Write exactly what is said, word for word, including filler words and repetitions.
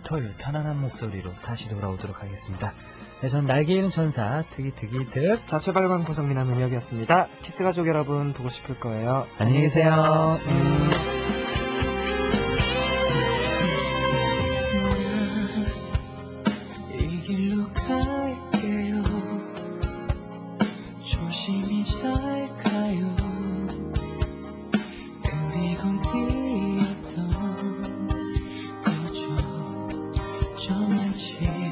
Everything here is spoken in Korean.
토요일 편안한 목소리로 다시 돌아오도록 하겠습니다. 네, 전 날개 잃은 천사 특이특이특 자체발광 고성민한 음역이었습니다. 키스 가족 여러분 보고 싶을 거예요. 안녕히 계세요. 음. 이 길로 갈게요. 조심히 잘 가요. 그리곤 뛰었던 거죠. 저만치